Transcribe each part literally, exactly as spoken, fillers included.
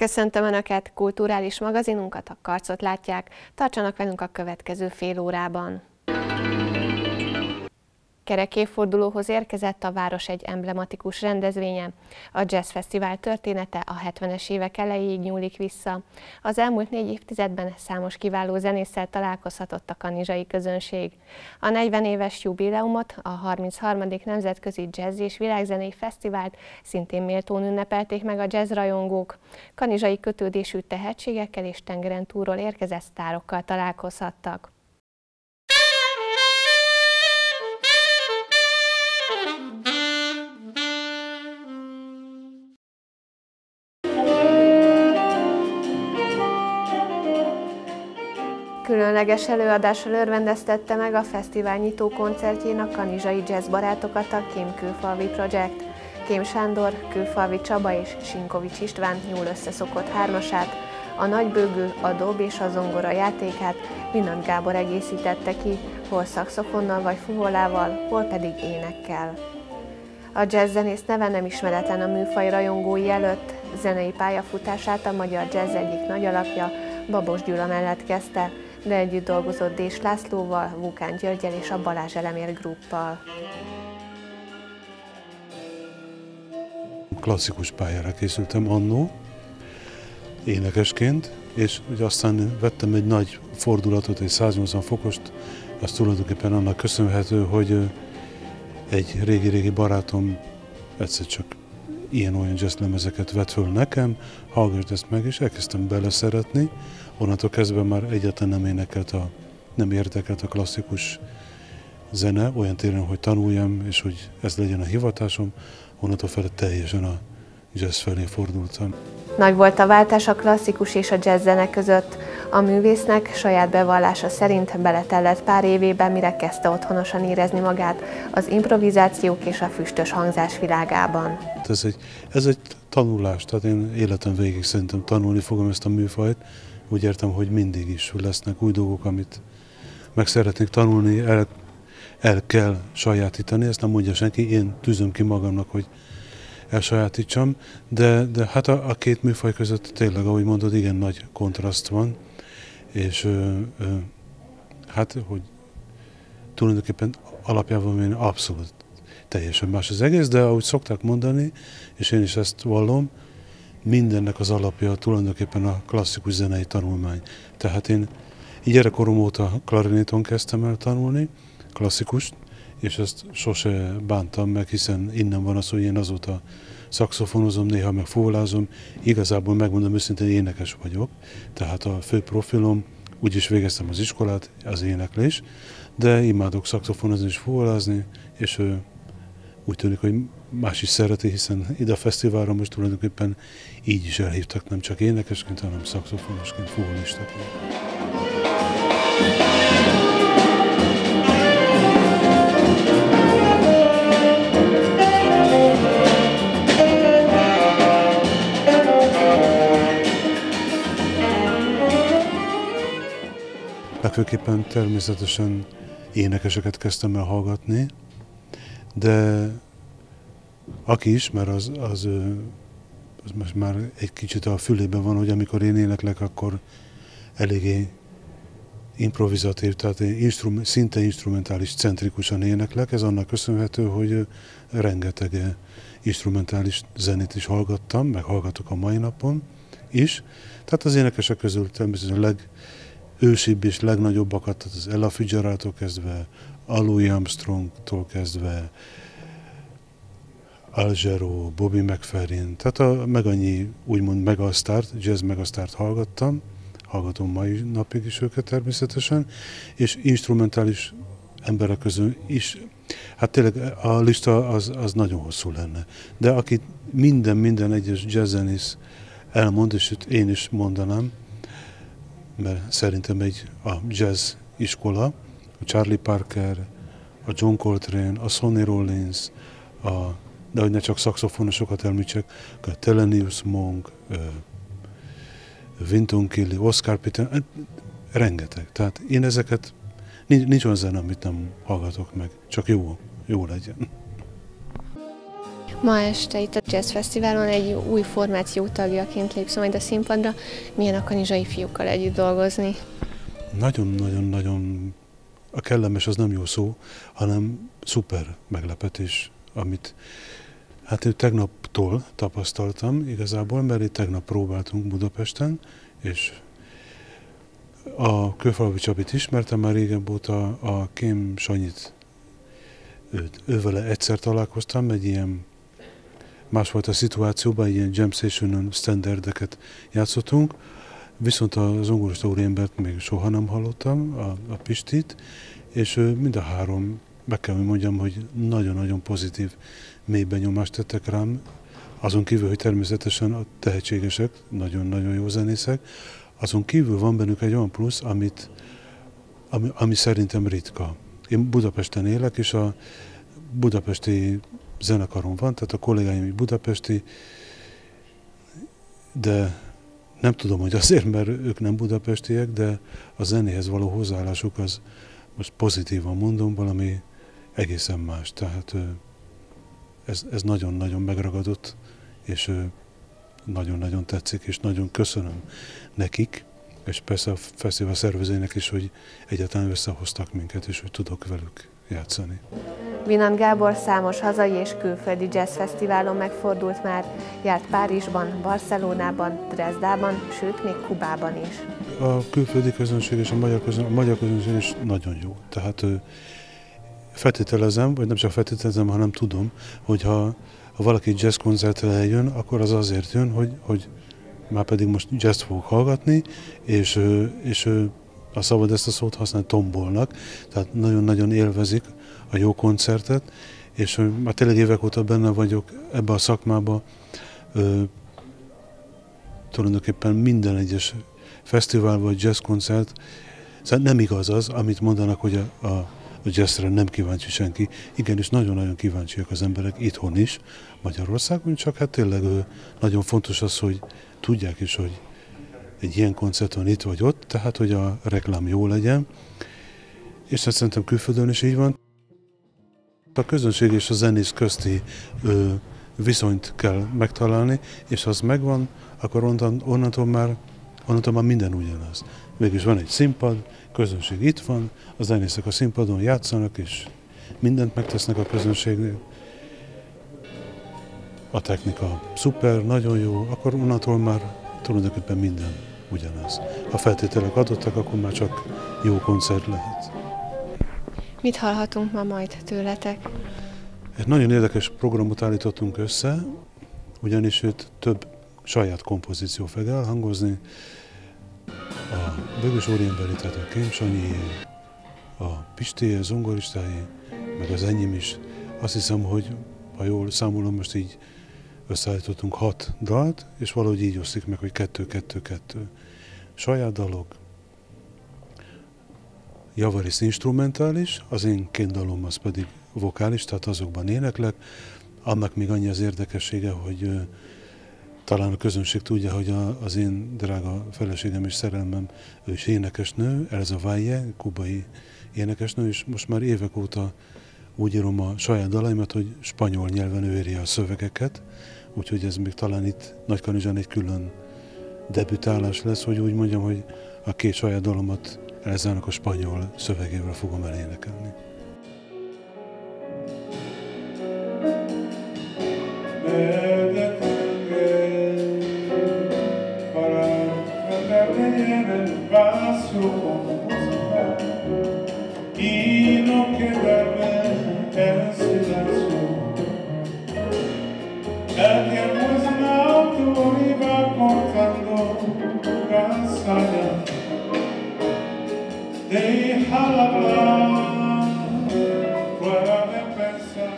Köszöntöm Önöket, kulturális magazinunkat, a Karcot látják. Tartsanak velünk a következő fél órában. Kerekévfordulóhoz érkezett a város egy emblematikus rendezvénye. A Jazz Fesztivál története a hetvenes évek elejéig nyúlik vissza. Az elmúlt négy évtizedben számos kiváló zenésszel találkozhatott a kanizsai közönség. A negyven éves jubileumot, a harmincharmadik Nemzetközi Jazz és Világzenei Fesztivált szintén méltón ünnepelték meg a jazz rajongók. Kanizsai kötődésű tehetségekkel és tengeren túlról érkezett sztárokkal találkozhattak. Különleges előadással örvendeztette meg a fesztivál nyitó koncertjén a kanizsai jazzbarátokat a Kém Kőfalvi Project. Kém Sándor, Kőfalvi Csaba és Sinkovics István jól összeszokott hármasát, a nagybőgő, a dob és a zongora játékát Vinant Gábor egészítette ki, hol szaxofonnal vagy fuvolával, hol pedig énekkel. A jazzzenész neve nem ismeretlen a műfaj rajongói előtt, zenei pályafutását a magyar jazz egyik nagy alapja, Babos Gyula mellett kezdte, de együtt dolgozott Dés Lászlóval, Vukán Györggyel és a Balázs Elemér Gruppal. Klasszikus pályára készültem annó, énekesként, és ugye aztán vettem egy nagy fordulatot, egy száznyolcvan fokost, az tulajdonképpen annak köszönhető, hogy egy régi-régi barátom egyszer csak ilyen-olyan jazzlemezeket vett föl nekem, hallgassd ezt meg, és elkezdtem beleszeretni. Onnantól kezdve már egyáltalán nem énekelt, a, nem érdekelt a klasszikus zene, olyan téren, hogy tanuljam, és hogy ez legyen a hivatásom, onnantól fel teljesen a jazz felé fordultam. Nagy volt a váltás a klasszikus és a jazz zene között. A művésznek saját bevallása szerint beletellett pár évében, mire kezdte otthonosan érezni magát az improvizációk és a füstös hangzás világában. Ez egy, ez egy tanulás, tehát én életem végig szerintem tanulni fogom ezt a műfajt. Úgy értem, hogy mindig is lesznek új dolgok, amit meg szeretnék tanulni, el, el kell sajátítani, ezt nem mondja senki, én tűzöm ki magamnak, hogy elsajátítsam, de, de hát a, a két műfaj között tényleg, ahogy mondod, igen nagy kontraszt van, és ö, ö, hát, hogy tulajdonképpen alapjában én abszolút teljesen más az egész, de ahogy szokták mondani, és én is ezt vallom, mindennek az alapja tulajdonképpen a klasszikus zenei tanulmány. Tehát én gyerekkorom óta klarinéton kezdtem el tanulni, klasszikust, és ezt sose bántam meg, hiszen innen van az, hogy én azóta szaxofonozom, néha meg fuvolázom. Igazából megmondom őszintén, énekes vagyok, tehát a fő profilom, úgyis végeztem az iskolát, az éneklés, de imádok szaxofonozni és fuvolázni, és ő, úgy tűnik, hogy más is szereti, hiszen ide a fesztiválra most tulajdonképpen így is elhívtak, nem csak énekesként, hanem szaxofonosként, fuvolistaként. Legfőképpen természetesen énekeseket kezdtem el hallgatni, de aki ismer, az, az, az most már egy kicsit a fülében van, hogy amikor én éneklek, akkor eléggé improvizatív, tehát instrument, szinte instrumentális, centrikusan éneklek. Ez annak köszönhető, hogy rengeteg instrumentális zenét is hallgattam, meg hallgatok a mai napon is. Tehát az énekesek közül természetesen a legősibb és legnagyobbakat, tehát az Ella Fitzgeraldtól kezdve, Louis Armstrongtól kezdve, Al Jarreau, Bobby McFerrin, tehát a meg annyi úgymond megasztárt, jazz megasztárt hallgattam, hallgatom mai napig is őket természetesen, és instrumentális emberek közül is, hát tényleg a lista az, az nagyon hosszú lenne. De akit minden, minden egyes jazzzenész elmond, és én is mondanám, mert szerintem egy a jazz iskola, a Charlie Parker, a John Coltrane, a Sonny Rollins, a, de hogy ne csak szaxofonosokat említsek, a Thelonious Monk, Wynton Kelly, Oscar Peterson, rengeteg. Tehát én ezeket, nincs, nincs olyan zene, amit nem hallgatok meg, csak jó, jó legyen. Ma este itt a Jazz Fesztiválon egy új formáció tagjaként lépsz majd a színpadra. Milyen a kanizsai fiúkkal együtt dolgozni? Nagyon-nagyon-nagyon, a kellemes az nem jó szó, hanem szuper meglepetés, amit hát én tegnaptól tapasztaltam igazából, mert itt tegnap próbáltunk Budapesten, és a Kőfalvi Csabit ismertem már régebb óta, a Kém Sanyit, őt, ővele egyszer találkoztam, egy ilyen másfajta szituációban, egy ilyen jam sessionon standardeket játszottunk, viszont a zongorista úriembert még soha nem hallottam, a, a Pistit, és mind a három, meg kell, hogy mondjam, hogy nagyon-nagyon pozitív mély benyomást tettek rám, azon kívül, hogy természetesen a tehetségesek, nagyon-nagyon jó zenészek, azon kívül van bennük egy olyan plusz, amit, ami, ami szerintem ritka. Én Budapesten élek, és a budapesti zenekaron van, tehát a kollégáim budapesti, de nem tudom, hogy azért, mert ők nem budapestiek, de a zenéhez való hozzáállásuk az, most pozitívan mondom, valami egészen más. Tehát ez, ez nagyon-nagyon megragadott, és nagyon-nagyon tetszik, és nagyon köszönöm nekik, és persze a fesztivál szervezőinek is, hogy egyáltalán összehoztak minket, és hogy tudok velük játszani. Vinant Gábor számos hazai és külföldi jazzfesztiválon megfordult már, járt Párizsban, Barcelonában, Dresdában, sőt még Kubában is. A külföldi közönség és a magyar közönség, a magyar közönség is nagyon jó. Tehát feltételezem, vagy nem csak feltételezem, hanem tudom, hogy ha, ha valaki jazz koncertre eljön, akkor az azért jön, hogy, hogy már pedig most jazz fogok hallgatni, és, és a szabad ezt a szót használni, tombolnak, tehát nagyon-nagyon élvezik a jó koncertet, és már tényleg évek óta benne vagyok ebbe a szakmába, ö, tulajdonképpen minden egyes fesztivál vagy jazzkoncert, szóval nem igaz az, amit mondanak, hogy a, a, a jazzre nem kíváncsi senki. Igenis, nagyon-nagyon kíváncsiak az emberek itthon is, Magyarországon, csak hát tényleg ö, nagyon fontos az, hogy tudják is, hogy egy ilyen koncerton itt vagy ott, tehát hogy a reklám jó legyen, és ezt szerintem külföldön is így van. A közönség és a zenész közti ö, viszonyt kell megtalálni, és ha az megvan, akkor onnan, onnantól, már, onnantól már minden ugyanaz. Mégis van egy színpad, közönség itt van, a zenészek a színpadon játszanak, és mindent megtesznek a közönségnél. A technika szuper, nagyon jó, akkor onnantól már tulajdonképpen minden ugyanaz. Ha feltételek adottak, akkor már csak jó koncert lehet. Mit hallhatunk ma majd tőletek? Egy nagyon érdekes programot állítottunk össze, ugyanis őt több saját kompozíció fog elhangozni. A Bögös úriemberi, tehát a Kém Sanyi, a Pisti, a zongoristái, meg az enyém is. Azt hiszem, hogy ha jól számolom, most így összeállítottunk hat dalt, és valahogy így osztik meg, hogy kettő-kettő-kettő. Saját dalok, javarész instrumentális, az én két dalom az pedig vokális, tehát azokban éneklek. Annak még annyi az érdekessége, hogy uh, talán a közönség tudja, hogy a, az én drága feleségem és szerelmem, ő is énekesnő, Elza Valle, kubai énekesnő, és most már évek óta úgy írom a saját dalaimat, hogy spanyol nyelven ő írja a szövegeket, úgyhogy ez még talán itt Nagykanizsán egy külön debütálás lesz, hogy úgy mondjam, hogy a két saját dalomat Elzának a spanyol szövegével fogom elénekelni. Deja hablar fuera de pensar.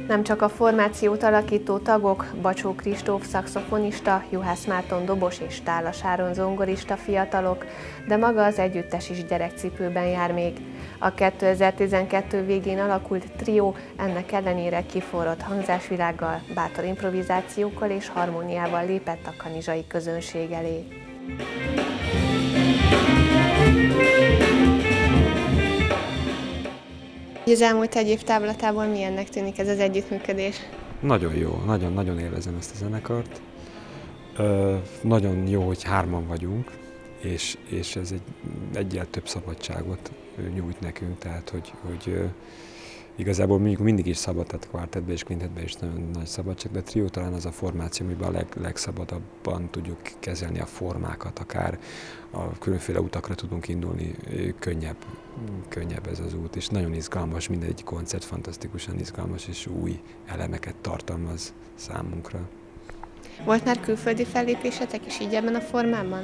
Nem csak a formációt alakító tagok, Bacsó Kristóf szaxofonista, Juhász Márton dobos és Tálas Áron zongorista fiatalok, de maga az együttes is gyerekcipőben jár még. A kétezer-tizenkettő végén alakult trió ennek ellenére kiforrott hangzásvilággal, bátor improvizációkkal és harmóniával lépett a kanizsai közönség elé. Az elmúlt egy év távlatából milyennek tűnik ez az együttműködés? Nagyon jó, nagyon-nagyon élvezem ezt a zenekart. Ö, nagyon jó, hogy hárman vagyunk, és, és ez egy egyel több szabadságot nyújt nekünk, tehát hogy, hogy ö, igazából mondjuk mindig is szabad, tehát kvártettben és kvintettben is nagyon nagy szabadság, de trió talán az a formáció, amiben a leg, legszabadabban tudjuk kezelni a formákat, akár a különféle utakra tudunk indulni, könnyebb, könnyebb ez az út, és nagyon izgalmas, mindegyik koncert fantasztikusan izgalmas, és új elemeket tartalmaz számunkra. Volt már külföldi fellépésetek is így ebben a formában?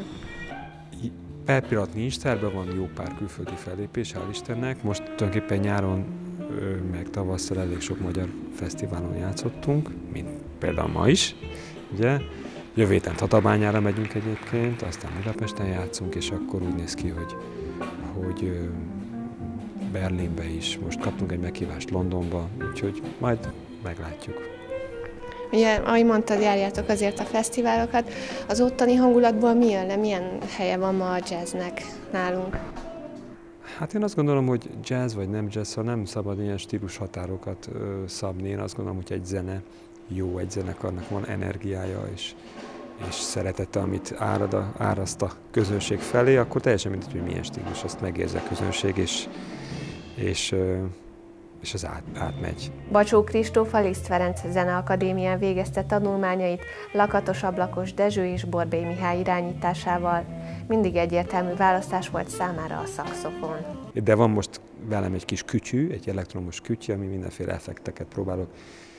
Per pillanat nincs, terve van jó pár külföldi fellépés, hál' Istennek. Most tulajdonképpen nyáron meg tavasszal elég sok magyar fesztiválon játszottunk, mint például ma is, ugye. Jövő héten Tatabányára megyünk egyébként, aztán Budapesten játszunk, és akkor úgy néz ki, hogy, hogy Berlinbe is. Most kaptunk egy meghívást Londonba, úgyhogy majd meglátjuk. Ugye, ahogy mondtad, járjátok azért a fesztiválokat. Az ottani hangulatból mi jön le, milyen helye van ma a jazznek nálunk? Hát én azt gondolom, hogy jazz vagy nem jazz, szóval nem szabad ilyen stílus határokat ö, szabni. Én azt gondolom, hogy egy zene jó, egy zenekarnak van energiája és, és szeretete, amit árad a, áraszt a közönség felé, akkor teljesen mindegy, hogy milyen stílus, azt megérzi a közönség, és, és, ö, és az át, átmegy. Bacsó Kristóf a Liszt Ferenc Zeneakadémián végezte tanulmányait Lakatos Ablakos Dezső és Borbély Mihály irányításával. Mindig egyértelmű választás volt számára a szaxofon. De van most velem egy kis kütyű, egy elektromos kütyű, ami mindenféle effekteket próbálok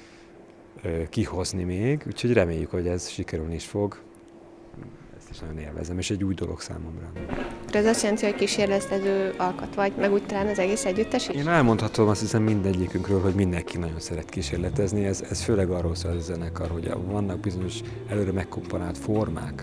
ö, kihozni még, úgyhogy reméljük, hogy ez sikerülni is fog. Ezt is nagyon élvezem, és egy új dolog számomra. Ez azt jelenti, hogy kísérletező alkat vagy, meg úgy talán az egész együttes is? Én elmondhatom azt hiszem mindegyikünkről, hogy mindenki nagyon szeret kísérletezni. Ez, ez főleg arról szól az a zenekar, hogy vannak bizonyos előre megkomponált formák,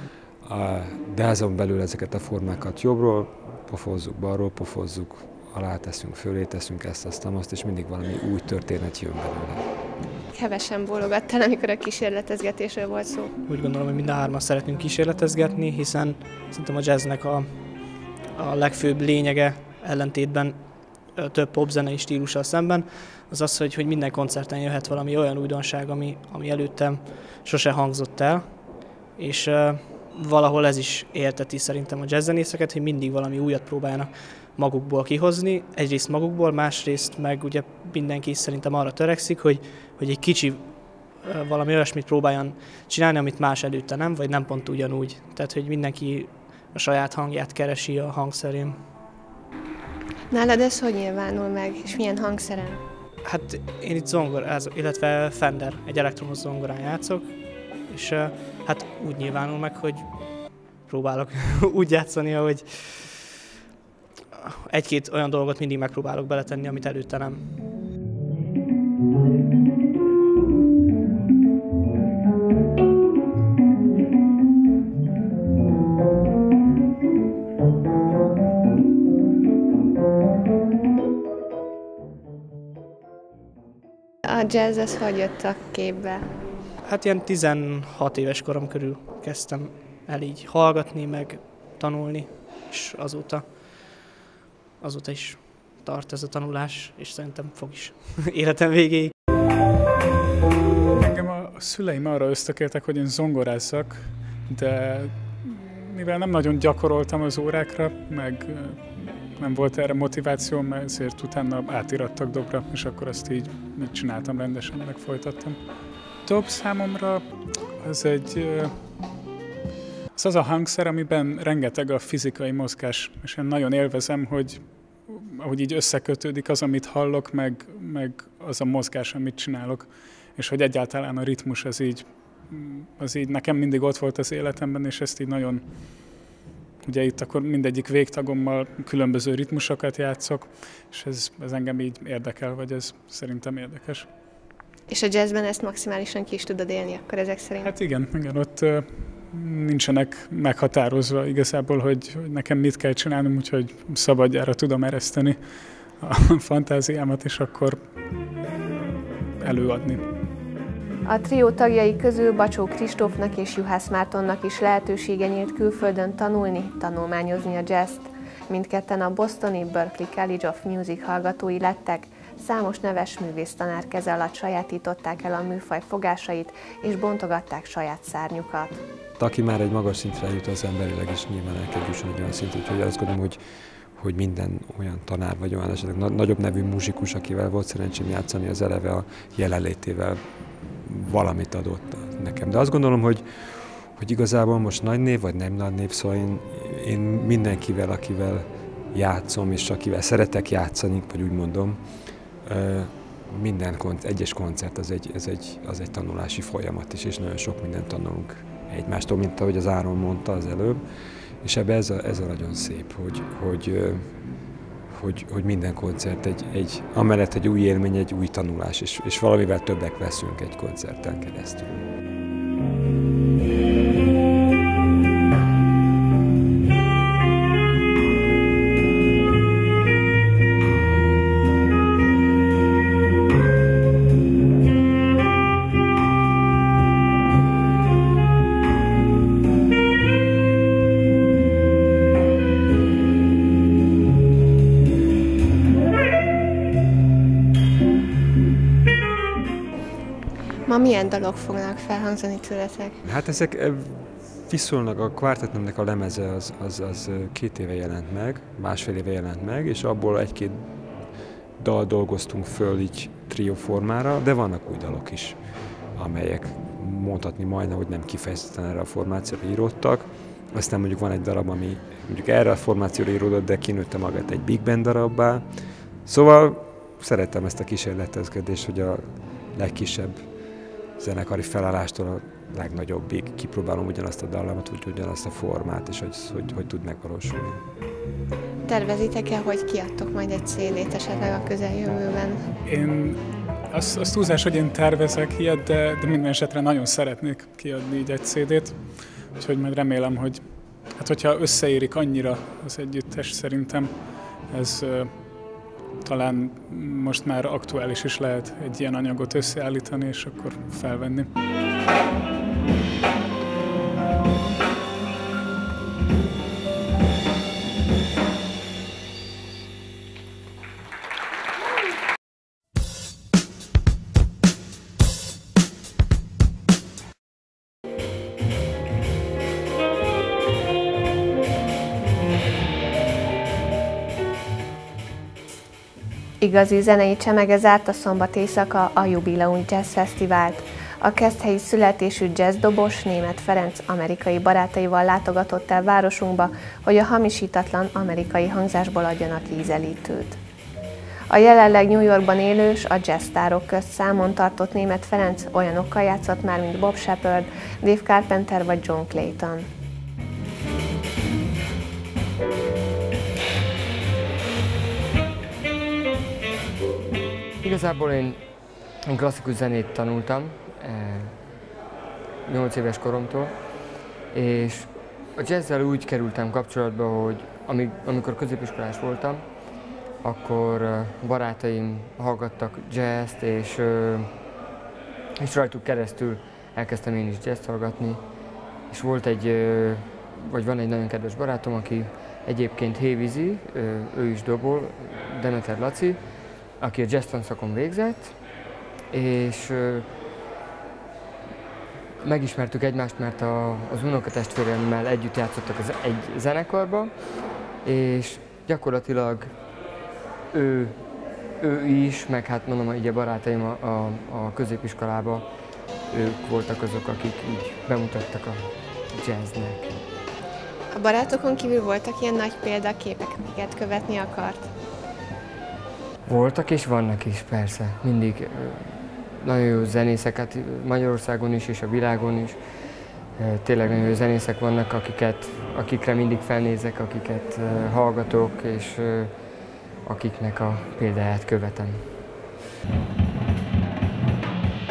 de azon belül ezeket a formákat jobbról pofozzuk, balról pofozzuk, alá teszünk, fölé teszünk ezt, azt, azt, és mindig valami új történet jön belőle. Kevesen bólogattál, amikor a kísérletezgetésről volt szó. Úgy gondolom, hogy mind a hárman szeretünk kísérletezgetni, hiszen szerintem a jazznek a, a legfőbb lényege ellentétben több popzenei stílussal szemben, az az, hogy, hogy minden koncerten jöhet valami olyan újdonság, ami, ami előttem sose hangzott el, és uh, valahol ez is érteti szerintem a jazzzenészeket, hogy mindig valami újat próbálnak magukból kihozni, egyrészt magukból, másrészt meg ugye mindenki szerintem arra törekszik, hogy, hogy egy kicsi valami olyasmit próbáljon csinálni, amit más előtte nem, vagy nem pont ugyanúgy. Tehát, hogy mindenki a saját hangját keresi a hangszerén. Nálad ez hogy nyilvánul meg, és milyen hangszeren? Hát én itt zongoráz, illetve Fender, egy elektromos zongorán játszok, és hát úgy nyilvánul meg, hogy próbálok úgy játszani, ahogy egy-két olyan dolgot mindig megpróbálok beletenni, amit előtte nem. A jazz az hogy jött a képbe? Hát ilyen tizenhat éves korom körül kezdtem el így hallgatni, meg tanulni, és azóta, azóta is tart ez a tanulás, és szerintem fog is életem végéig. Engem a szüleim arra ösztökéltek, hogy én zongorázzak, de mivel nem nagyon gyakoroltam az órákra, meg nem volt erre motivációm, ezért utána átirattak dobra, és akkor azt így, így csináltam rendesen, meg folytattam. Dob számomra az egy, az az a hangszer, amiben rengeteg a fizikai mozgás, és én nagyon élvezem, hogy ahogy így összekötődik az, amit hallok, meg, meg az a mozgás, amit csinálok, és hogy egyáltalán a ritmus az így, az így nekem mindig ott volt az életemben, és ezt így nagyon, ugye itt akkor mindegyik végtagommal különböző ritmusokat játszok, és ez, ez engem így érdekel, vagy ez szerintem érdekes. És a jazzben ezt maximálisan ki is tudod élni akkor ezek szerint? Hát igen, igen, ott uh, nincsenek meghatározva igazából, hogy, hogy nekem mit kell csinálnom, úgyhogy szabadjára tudom ereszteni a fantáziámat, és akkor előadni. A trió tagjai közül Bacsó Kristófnak és Juhász Mártonnak is lehetősége nyílt külföldön tanulni, tanulmányozni a jazzt. Mindketten a bostoni Berklee College of Music hallgatói lettek, számos neves művésztanár keze alatt sajátították el a műfaj fogásait, és bontogatták saját szárnyukat. Aki már egy magas szintre jut, az emberileg is nyilván el kell jusson egy olyan szint, úgyhogy azt gondolom, hogy, hogy minden olyan tanár vagy olyan esetleg nagyobb nevű muzsikus, akivel volt szerencsém játszani, az eleve a jelenlétével valamit adott nekem. De azt gondolom, hogy, hogy igazából most nagy név vagy nem nagy név, szóval én, én mindenkivel, akivel játszom, és akivel szeretek játszani, vagy úgy mondom, minden konc- egyes koncert az egy, ez egy, az egy tanulási folyamat is, és nagyon sok mindent tanulunk egymástól, mint ahogy az Áron mondta az előbb, és ebben ez a, ez a nagyon szép, hogy, hogy, hogy, hogy minden koncert egy, egy, amellett egy új élmény, egy új tanulás, és, és valamivel többek leszünk egy koncerten keresztül. Ma milyen dalok fognak felhangzani tőletek? Hát ezek viszonylag a Quartetnemnek a lemeze az, az, az két éve jelent meg, másfél éve jelent meg, és abból egy-két dal dolgoztunk föl így trió formára, de vannak új dalok is, amelyek mondhatni majdnem, hogy nem kifejezetten erre a formációra íródtak. Aztán mondjuk van egy darab, ami mondjuk erre a formációra íródott, de kinőtte magát egy big band darabbá. Szóval szeretem ezt a kísérletezgetést, hogy a legkisebb zenekari felállástól a legnagyobbig kipróbálom ugyanazt a dallamot, úgy ugyanazt a formát, és hogy, hogy, hogy tud megvalósulni. Tervezitek-e, hogy kiadtok majd egy cé dét esetleg a közeljövőben? Én azt, azt túlzás, hogy én tervezek ilyet, de, de minden esetre nagyon szeretnék kiadni így egy cé dét, úgyhogy majd remélem, hogy hát hogyha összeérik annyira az együttes, szerintem ez uh, talán most már aktuális is lehet egy ilyen anyagot összeállítani, és akkor felvenni. Igazi zenei csemege zárta szombat éjszaka a Jubileum Jazz Fesztivált. A keszthelyi születésű jazzdobos Németh Ferenc amerikai barátaival látogatott el városunkba, hogy a hamisítatlan amerikai hangzásból adjanak ízelítőt. A jelenleg New Yorkban élős, a jazzsztárok közt számon tartott Németh Ferenc olyanokkal játszott már, mint Bob Shepard, Dave Carpenter vagy John Clayton. Igazából én, én klasszikus zenét tanultam nyolc éves koromtól, és a jazzzel úgy kerültem kapcsolatba, hogy amíg, amikor középiskolás voltam, akkor barátaim hallgattak jazzt, és, és rajtuk keresztül elkezdtem én is jazzt hallgatni, és volt egy, vagy van egy nagyon kedves barátom, aki egyébként hévízi, ő is dobol, Demeter Laci, aki a jazz tanszakon végzett, és ö, megismertük egymást, mert a, az unokatestvéremmel együtt játszottak az egy zenekarba, és gyakorlatilag ő, ő is, meg hát mondom, így a barátaim a, a, a középiskolába, ők voltak azok, akik így bemutattak a jazznek. A barátokon kívül voltak ilyen nagy példaképek, amiket követni akart? Voltak és vannak is, persze. Mindig nagyon jó zenészeket Magyarországon is és a világon is. Tényleg nagyon jó zenészek vannak, akiket, akikre mindig felnézek, akiket hallgatok, és akiknek a példáját követem.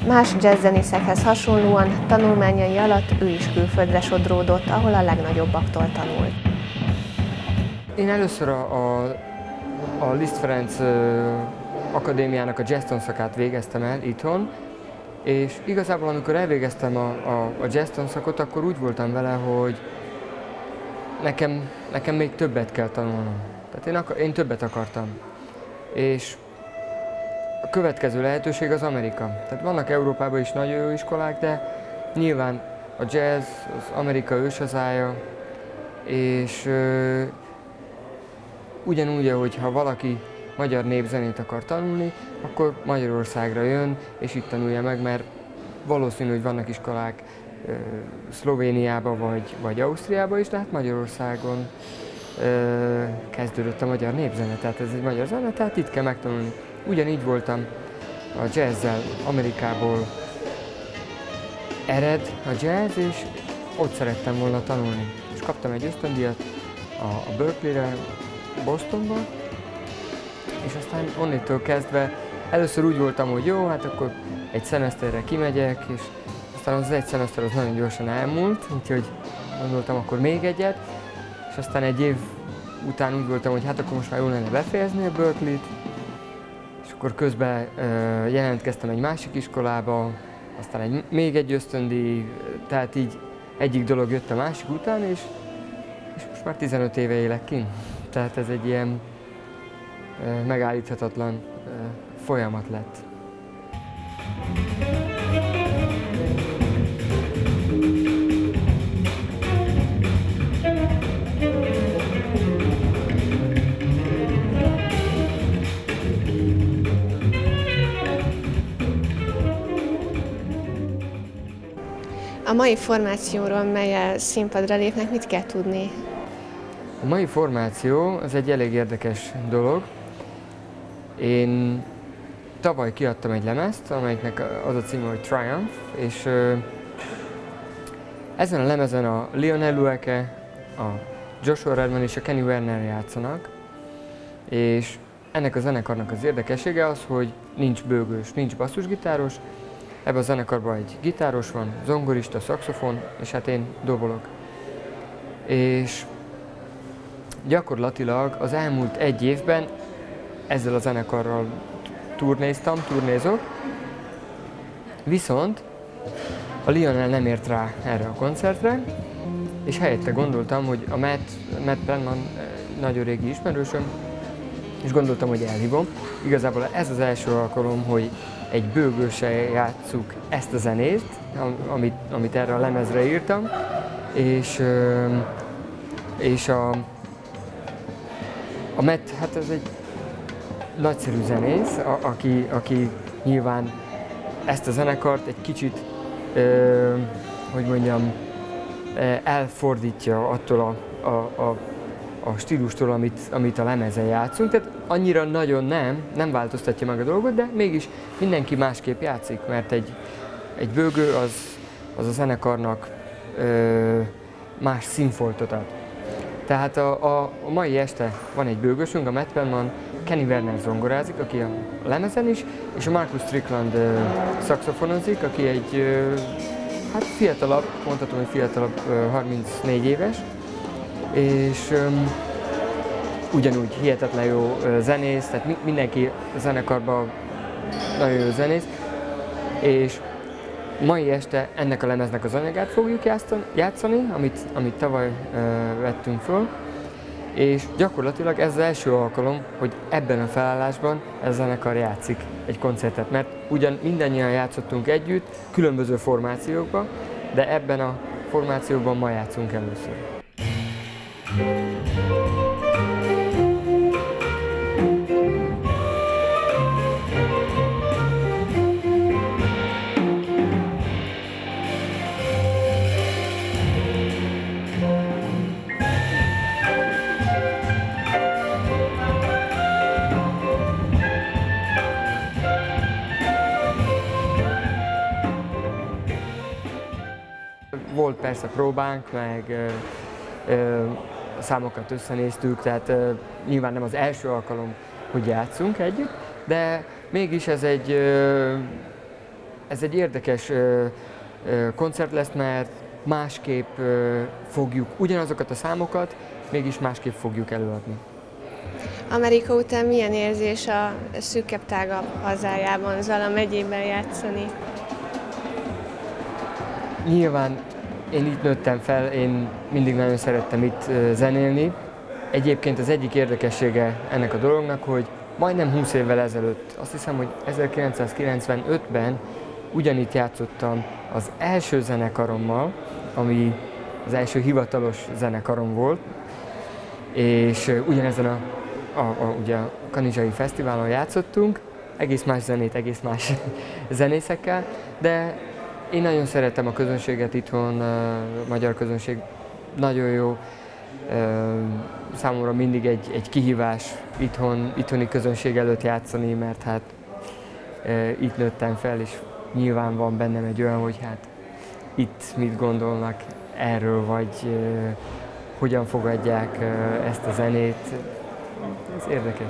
Más jazzzenészekhez hasonlóan tanulmányai alatt ő is külföldre sodródott, ahol a legnagyobbaktól tanult. Én először a, a, a Liszt Ferenc Akadémiának a jazz tanszakát végeztem el itthon, és igazából amikor elvégeztem a, a, a jazz tanszakot, akkor úgy voltam vele, hogy nekem, nekem még többet kell tanulnom. Tehát én, akar, én többet akartam. És a következő lehetőség az Amerika. Tehát vannak Európában is nagyon jó iskolák, de nyilván a jazz, az Amerika őshazája, és ö, ugyanúgy, hogy ha valaki magyar népzenét akar tanulni, akkor Magyarországra jön, és itt tanulja meg, mert valószínű, hogy vannak iskolák ö, Szlovéniában vagy, vagy Ausztriában is, de hát Magyarországon ö, kezdődött a magyar népzene, tehát ez egy magyar zene, tehát itt kell megtanulni. Ugyanígy voltam a jazzzel, Amerikából ered a jazz, és ott szerettem volna tanulni. És kaptam egy ösztöndíjat a, a Berkeley-re, Bostonba, és aztán onnitől kezdve először úgy voltam, hogy jó, hát akkor egy szemeszterre kimegyek, és aztán az egy szemeszter az nagyon gyorsan elmúlt, úgyhogy gondoltam akkor még egyet, és aztán egy év után úgy voltam, hogy hát akkor most már jól lenne befejezni a Berkeley-t, és akkor közben uh, jelentkeztem egy másik iskolába, aztán egy, még egy ösztöndíj, tehát így egyik dolog jött a másik után, és, és most már tizenöt éve élek kint. Tehát ez egy ilyen uh, megállíthatatlan uh, folyamat lett. A mai formációról, melyel színpadra lépnek, mit kell tudni? A mai formáció az egy elég érdekes dolog. Én tavaly kiadtam egy lemezt, amelyiknek az a címe, hogy Triumph, és ezen a lemezen a Lionel Lueke, a Joshua Redman és a Kenny Werner játszanak, és ennek a zenekarnak az érdekessége az, hogy nincs bőgős, nincs basszusgitáros, ebben a zenekarban egy gitáros van, zongorista, szaxofon, és hát én dobolok. És gyakorlatilag az elmúlt egy évben ezzel a zenekarral turnéztam, turnézok, viszont a Lionel nem ért rá erre a koncertre, és helyette gondoltam, hogy a Matt, Matt Penman nagyon régi ismerősöm, és gondoltam, hogy elhívom. Igazából ez az első alkalom, hogy egy bőgőssel játsszuk ezt a zenét, amit, amit erre a lemezre írtam, és, és a, a Matt, hát ez egy nagyszerű zenész, a, aki, aki nyilván ezt a zenekart egy kicsit, ö, hogy mondjam, elfordítja attól a, a, a, a stílustól, amit, amit a lemezen játszunk. Tehát annyira nagyon nem, nem változtatja meg a dolgot, de mégis mindenki másképp játszik, mert egy, egy bőgő az, az a zenekarnak ö, más színfoltot ad. Tehát a, a, a mai este van egy bőgősünk, a Matt Penman, Kenny Werner zongorázik, aki a lemezen is, és a Marcus Strickland uh, szaxofonozik, aki egy uh, hát fiatalabb, mondhatom, hogy fiatalabb, uh, harmincnégy éves, és um, ugyanúgy hihetetlen jó uh, zenész, tehát mi, mindenki a zenekarban nagyon jó zenész, és mai este ennek a lemeznek az anyagát fogjuk játszani, amit, amit tavaly uh, vettünk föl, és gyakorlatilag ez az első alkalom, hogy ebben a felállásban ez a zenekar játszik egy koncertet, mert ugyan mindannyian játszottunk együtt, különböző formációkban, de ebben a formációban ma játszunk először. Volt persze próbánk, meg ö, ö, a számokat összenéztük, tehát ö, nyilván nem az első alkalom, hogy játszunk együtt, de mégis ez egy, ö, ez egy érdekes ö, ö, koncert lesz, mert másképp ö, fogjuk ugyanazokat a számokat, mégis másképp fogjuk előadni. Amerika után milyen érzés a szűkebb, tágabb hazájában, Zala megyében játszani? Nyilván én itt nőttem fel, én mindig nagyon szerettem itt zenélni. Egyébként az egyik érdekessége ennek a dolognak, hogy majdnem húsz évvel ezelőtt, azt hiszem, hogy ezerkilencszázkilencvenötben ugyanitt játszottam az első zenekarommal, ami az első hivatalos zenekarom volt, és ugyanezen a, a, a, ugye a Kanizsai Fesztiválon játszottunk, egész más zenét, egész más zenészekkel, de én nagyon szeretem a közönséget itthon, a magyar közönség nagyon jó. Számomra mindig egy, egy kihívás itthon, itthoni közönség előtt játszani, mert hát itt nőttem fel, és nyilván van bennem egy olyan, hogy hát itt mit gondolnak erről, vagy hogyan fogadják ezt a zenét. Ez érdekes.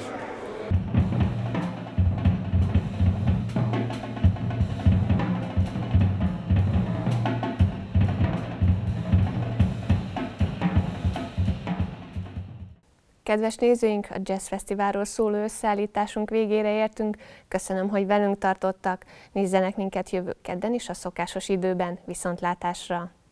Kedves nézőink, a Jazz Fesztiválról szóló összeállításunk végére értünk. Köszönöm, hogy velünk tartottak. Nézzenek minket jövő kedden is a szokásos időben. Viszontlátásra!